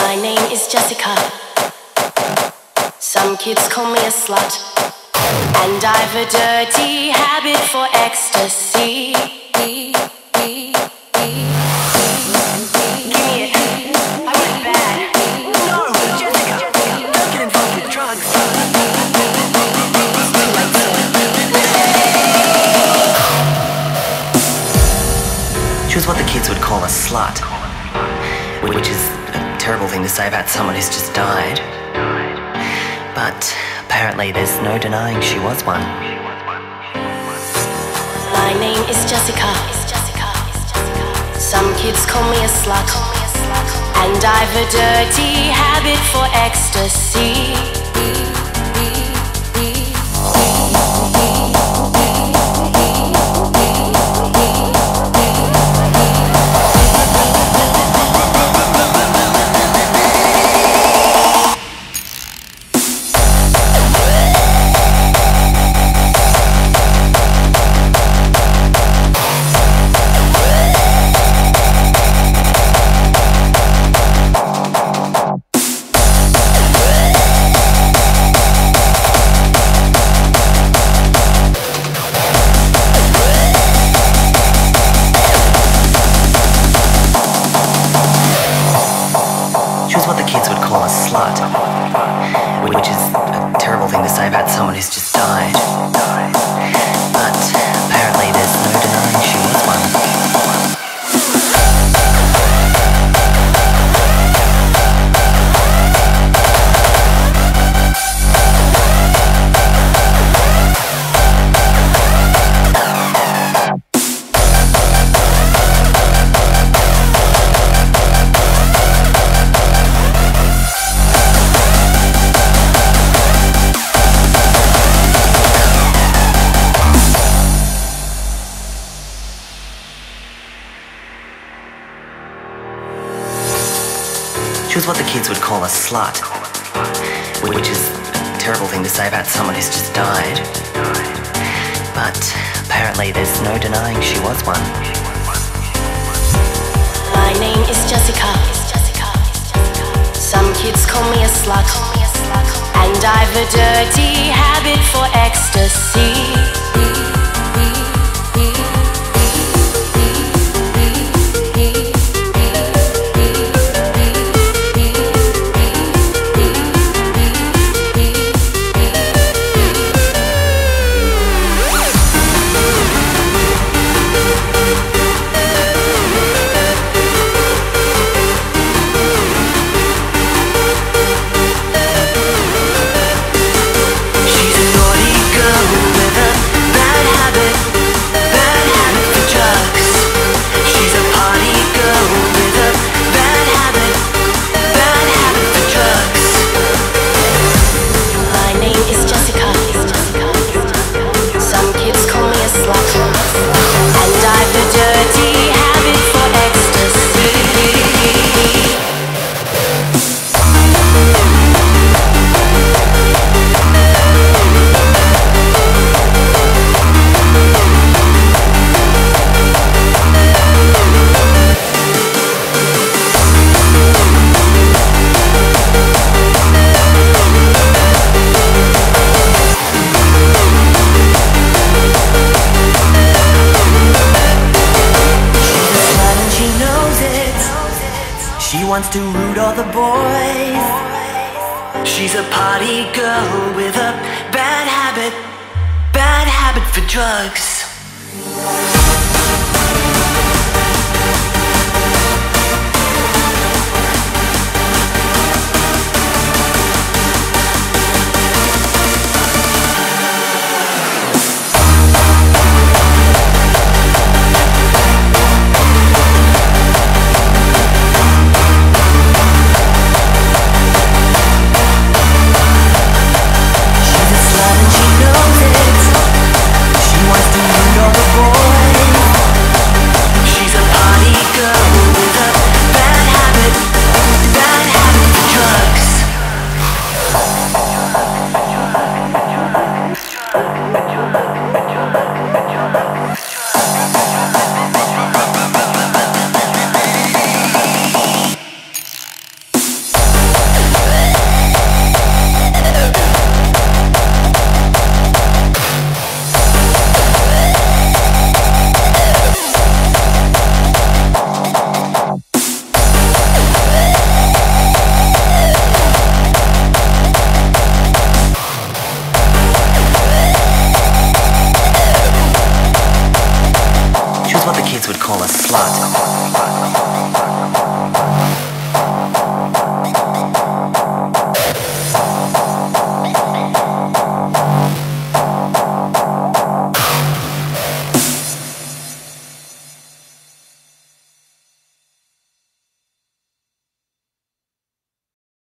My name is Jessica. Some kids call me a slut, and I've a dirty habit for ecstasy. She was what the kids would call a slut, which is a terrible thing to say about someone who's just died. But apparently there's no denying she was one. My name is Jessica. Some kids call me a slut, and I've a dirty habit for ecstasy. Which is a terrible thing to say about someone who's just died. But apparently there's no denying she was one. She was what the kids would call a slut, which is a terrible thing to say about someone who's just died. But apparently there's no denying she was one. My name is Jessica. Some kids call me a slut, and I've a dirty habit for ecstasy. She wants to root all the boys. She's a party girl with a bad habit for drugs. She wants to root all the boys. call a slut.